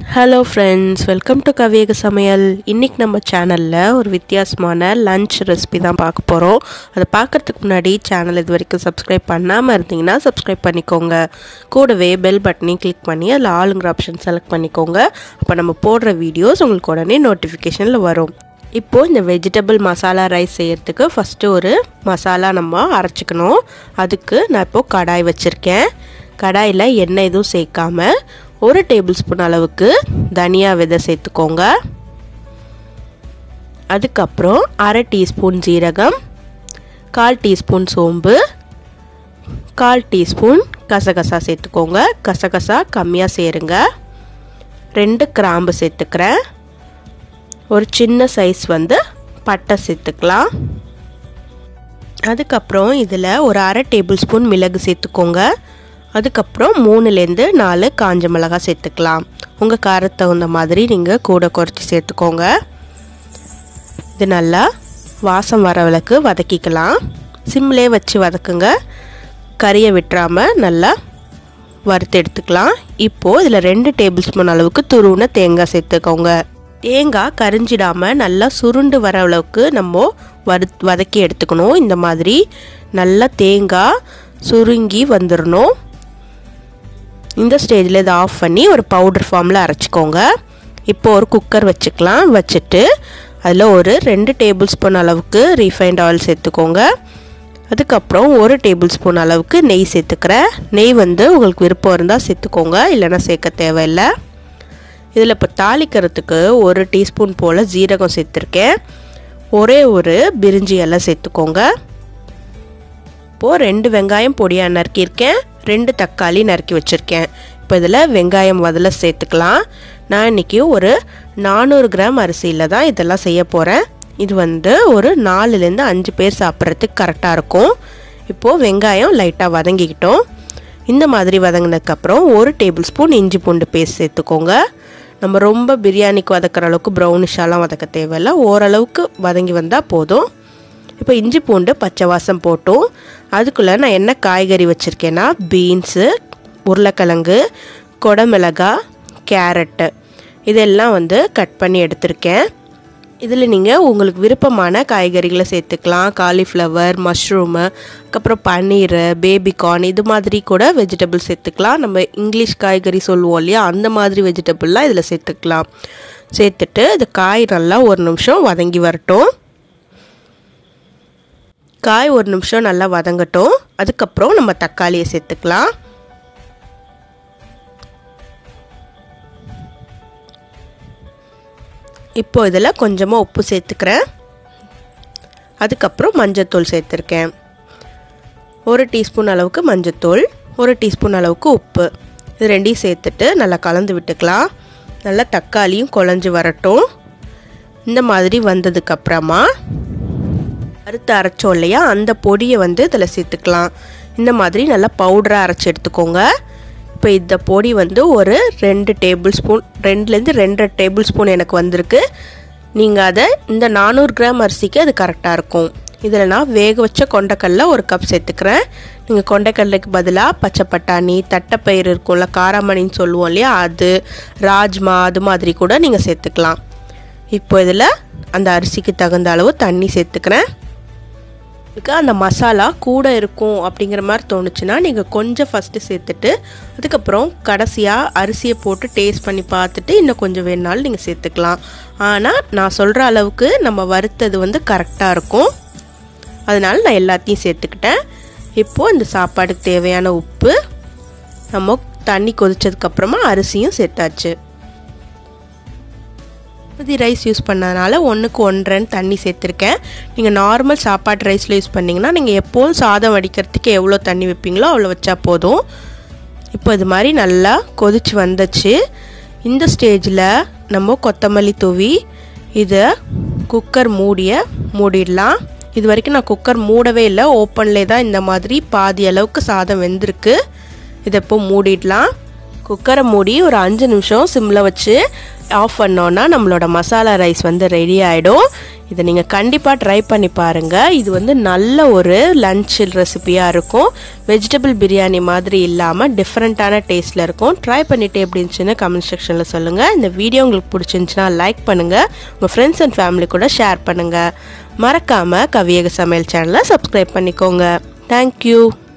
Hello friends, welcome to கசகச சமையல். இன்னைக்கு நம்ம சேனல்ல ஒரு வித்தியாசமான லஞ்ச் ரெசிபி தான் பார்க்க போறோம். அத பார்க்கிறதுக்கு முன்னாடி சேனல் இதுவரைக்கும் Subscribe பண்ணாம இருந்தீங்கன்னா Subscribe பண்ணிக்கோங்க. கூடவே பெல் பட்டனையும் கிளிக் பண்ணி அதுல ஆல்ங்கற ஆப்ஷன் செலக்ட் பண்ணிக்கோங்க. அப்ப நம்ம போடுற வீடியோஸ் உங்களுக்கு உடனே நோட்டிஃபிகேஷன்ல வரும். இப்போ இந்த வெஜிடபிள் மசாலா ரைஸ் செய்யறதுக்கு ஃபர்ஸ்ட் ஒரு மசாலா நம்ம அரைச்சுக்கணும். அதுக்கு நான் இப்போ கடாய் வச்சிருக்கேன். கடாயில எண்ணெய் எதுவும் சேர்க்காம 1 டேபிள்ஸ்பூன் அளவுக்கு தனியா விதை சேர்த்துக்கோங்க. அதுக்கப்புறம் 1/2 டீஸ்பூன் ஜீரகம், 1/4 டீஸ்பூன் சோம்பு, 1/4 டீஸ்பூன் கசகசா சேர்த்துக்கோங்க. கசகசா கம்மியாக சேருங்க. 2 கிராம்பு சேர்த்துக்கிறேன். ஒரு சின்ன சைஸ் பட்டை சேர்த்துக்கலாம். அதுக்கப்புறம் இதில் ஒரு 1/2 டேபிள்ஸ்பூன் மிளகு சேர்த்துக்கோங்க. அதுக்கப்புறம் 3லேருந்து 4 காஞ்ச மிளகாய் சேர்த்துக்கலாம். உங்கள் காரத்துக்கு தகுந்த மாதிரி நீங்கள் கூட குறைச்சி சேர்த்துக்கோங்க. இது நல்லா வாசம் வர அளவுக்கு வதக்கிக்கலாம். சிம்லேயே வச்சு வதக்குங்க. கறியை விட்டுறாமல் நல்லா வறுத்து எடுத்துக்கலாம். இப்போது இதில் 2 டேபிள்ஸ்பூன் அளவுக்கு துருவின தேங்காய் சேர்த்துக்கோங்க. தேங்காய் கரிஞ்சிடாமல் நல்லா சுருண்டு வர அளவுக்கு நம்ம வதக்கி எடுத்துக்கணும். இந்த மாதிரி நல்லா தேங்காய் சுருங்கி வந்துடணும். இந்த ஸ்டேஜில் இதை ஆஃப் பண்ணி ஒரு பவுடர் ஃபார்மில் அரைச்சிக்கோங்க. இப்போ ஒரு குக்கர் வச்சுக்கலாம். வச்சுட்டு அதில் ஒரு 2 டேபிள்ஸ்பூன் அளவுக்கு ரீஃபைண்ட் ஆயில் சேர்த்துக்கோங்க. அதுக்கப்புறம் 1 டேபிள்ஸ்பூன் அளவுக்கு நெய் சேர்த்துக்கிறேன். நெய் உங்களுக்கு விருப்பம் இருந்தால் சேர்த்துக்கோங்க, இல்லைன்னா சேர்க்க தேவையில்லை. இதில் இப்போ தாளிக்கிறதுக்கு 1 டீஸ்பூன் போல் ஜீரகம் சேர்த்துருக்கேன். ஒரே ஒரு பிரிஞ்சி இலை சேர்த்துக்கோங்க. இப்போது 2 வெங்காயம் பொடியாக நறுக்கியிருக்கேன். 2 தக்காளி நறுக்கி வச்சுருக்கேன். இப்போ இதில் வெங்காயம் முதல்ல சேர்த்துக்கலாம். நான் இன்றைக்கி ஒரு 400 கிராம் அரிசியில் தான் இதெல்லாம் செய்ய போகிறேன். இது ஒரு 4லேருந்து 5 பேர் சாப்பிட்றதுக்கு கரெக்டாக இருக்கும். இப்போது வெங்காயம் லைட்டாக வதங்கிக்கிட்டோம். இந்த மாதிரி வதங்கினதுக்கப்புறம் 1 டேபிள்ஸ்பூன் இஞ்சி பூண்டு பேஸ்ட் சேர்த்துக்கோங்க. நம்ம ரொம்ப பிரியாணிக்கு வதக்கிற அளவுக்கு ப்ரௌனிஷாலாம் வதக்க தேவையில்லை, ஓரளவுக்கு வதங்கி வந்தால் போதும். இப்போ இஞ்சி பூண்டு பச்சை வாசம் போட்டோம். அதுக்குள்ளே நான் என்ன காய்கறி வச்சுருக்கேன்னா பீன்ஸு, உருளைக்கிழங்கு, கொடமிளகாய், கேரட்டு இதெல்லாம் கட் பண்ணி எடுத்திருக்கேன். இதில் நீங்கள் உங்களுக்கு விருப்பமான காய்கறிகளை சேர்த்துக்கலாம். காலிஃப்ளவர், மஷ்ரூமு, அதுக்கப்புறம் பன்னீர், பேபிகார்ன் இது மாதிரி கூட வெஜிடபிள் சேர்த்துக்கலாம். நம்ம இங்கிலீஷ் காய்கறி சொல்லுவோம் இல்லையா, அந்த மாதிரி வெஜிடபிள்லாம் இதில் சேர்த்துக்கலாம். சேர்த்துட்டு இது காய் நல்லா 1 நிமிஷம் வதங்கி வரட்டும். காய் 1 நிமிஷம் நல்லா வதங்கட்டும். அதுக்கப்புறம் நம்ம தக்காளியை சேர்த்துக்கலாம். இப்போ இதில் கொஞ்சமாக உப்பு சேர்த்துக்கிறேன். அதுக்கப்புறம் மஞ்சத்தூள் சேர்த்துருக்கேன். 1 டீஸ்பூன் அளவுக்கு மஞ்சத்தூள், 1 டீஸ்பூன் அளவுக்கு உப்பு, இது 2ஐயும் சேர்த்துட்டு நல்லா கலந்து விட்டுக்கலாம். நல்லா தக்காளியும் குழஞ்சி வரட்டும். இந்த மாதிரி வந்ததுக்கப்புறமா அறுத்து அரைச்சோம் இல்லையா, அந்த பொடியை இதில் சேர்த்துக்கலாம். இந்த மாதிரி நல்லா பவுடராக அரைச்சி எடுத்துக்கோங்க. இப்போ இந்த பொடி ஒரு 2 டேபிள்ஸ்பூன், 2லேருந்து 2.5 டேபிள்ஸ்பூன் எனக்கு வந்திருக்கு. நீங்கள் அதை இந்த 400 கிராம் அரிசிக்கு அது கரெக்டாக இருக்கும். இதில் நான் வேக வச்ச கொண்டைக்கடலை 1 கப் சேர்த்துக்கிறேன். நீங்கள் கொண்டைக்கடலைக்கு பதிலாக பச்சை பட்டாணி, தட்டைப்பயிறு இருக்கும்ல, காராமணின்னு சொல்லுவோம் இல்லையா, அது, ராஜ்மா அது மாதிரி கூட நீங்கள் சேர்த்துக்கலாம். இப்போ இதில் அந்த அரிசிக்கு தகுந்த அளவு தண்ணி சேர்த்துக்கிறேன். அந்த மசாலா கூட இருக்கும் அப்படிங்கிற மாதிரி தோணுச்சுன்னா நீங்கள் கொஞ்சம் ஃபஸ்ட்டு சேர்த்துட்டு அதுக்கப்புறம் கடைசியாக அரிசியை போட்டு டேஸ்ட் பண்ணி பார்த்துட்டு இன்னும் கொஞ்சம் வேணுனாலும் நீங்கள் சேர்த்துக்கலாம். ஆனால் நான் சொல்கிற அளவுக்கு நம்ம வறுத்தது கரெக்டாக இருக்கும். அதனால நான் எல்லாத்தையும் சேர்த்துக்கிட்டேன். இப்போது இந்த சாப்பாடுக்கு தேவையான உப்பு, நம்ம தண்ணி கொதிச்சதுக்கப்புறமா அரிசியும் சேர்த்தாச்சு. இது ரைஸ் யூஸ் பண்ணதுனால 1க்கு 1.5 தண்ணி சேர்த்துருக்கேன். நீங்கள் நார்மல் சாப்பாடு ரைஸில் யூஸ் பண்ணிங்கன்னா நீங்கள் எப்போதும் சாதம் வடிக்கிறதுக்கு எவ்வளோ தண்ணி வைப்பீங்களோ அவ்வளோ வச்சா போதும். இப்போ இது மாதிரி நல்லா கொதிச்சு வந்துச்சு. இந்த ஸ்டேஜில் நம்ம கொத்தமல்லி தூவி இதை குக்கர் மூடிடலாம். இது வரைக்கும் நான் குக்கர் மூடவே இல்லை, ஓப்பன்லேயே தான் இந்த மாதிரி பாதி அளவுக்கு சாதம் வெந்திருக்கு. இதை இப்போ மூடிடலாம். குக்கரை மூடி ஒரு 5 நிமிஷம் சிம்மில் வச்சு ஆஃப் பண்ணோன்னா நம்மளோட மசாலா ரைஸ் ரெடி ஆகிடும். இதை நீங்கள் கண்டிப்பாக ட்ரை பண்ணி பாருங்கள். இது வந்து நல்ல ஒரு லஞ்ச் ரெசிபியாக இருக்கும். வெஜிடபிள் பிரியாணி மாதிரி இல்லாமல் டிஃப்ரெண்ட்டான டேஸ்ட்டில் இருக்கும். ட்ரை பண்ணிவிட்டு எப்படி இருந்துச்சுன்னு கமெண்ட் செக்ஷனில் சொல்லுங்கள். இந்த வீடியோ உங்களுக்கு பிடிச்சிருந்துச்சுன்னா லைக் பண்ணுங்கள், உங்கள் ஃப்ரெண்ட்ஸ் அண்ட் ஃபேமிலி கூட ஷேர் பண்ணுங்கள். மறக்காமல் கவியக சமையல் சேனலை சப்ஸ்கிரைப் பண்ணிக்கோங்க. தேங்க்யூ.